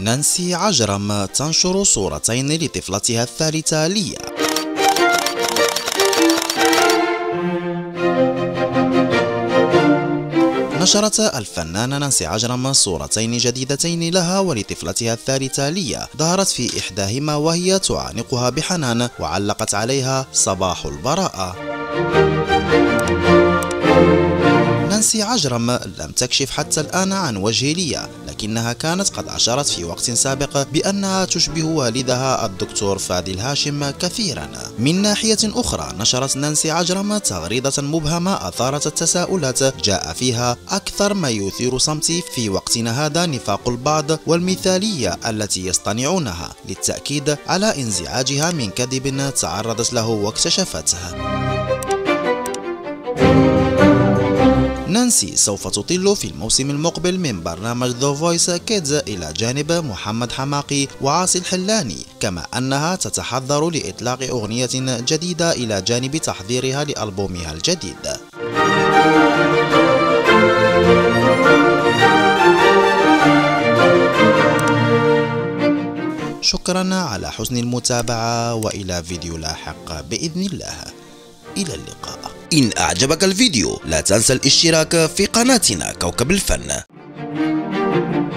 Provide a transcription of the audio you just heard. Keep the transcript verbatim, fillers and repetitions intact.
نانسي عجرم تنشر صورتين لطفلتها الثالثة ليا. نشرت الفنانة نانسي عجرم صورتين جديدتين لها ولطفلتها الثالثة ليا، ظهرت في إحداهما وهي تعانقها بحنان وعلقت عليها صباح البراءة. نانسي عجرم لم تكشف حتى الآن عن وجه ليا، لكنها كانت قد أشارت في وقت سابق بأنها تشبه والدها الدكتور فادل هاشم كثيرا. من ناحية أخرى، نشرت نانسي عجرم تغريدة مبهمة أثارت التساؤلات جاء فيها أكثر ما يثير صمتي في وقتنا هذا نفاق البعض والمثالية التي يصطنعونها للتأكيد على انزعاجها من كذب تعرضت له واكتشفته. نانسي سوف تطل في الموسم المقبل من برنامج ذا فويس كيدز إلى جانب محمد حماقي وعاصي الحلاني، كما أنها تتحضر لإطلاق أغنية جديدة إلى جانب تحضيرها لألبومها الجديد. شكرا على حسن المتابعة، وإلى فيديو لاحق بإذن الله. إلى اللقاء. إن أعجبك الفيديو لا تنسى الاشتراك في قناتنا كوكب الفن.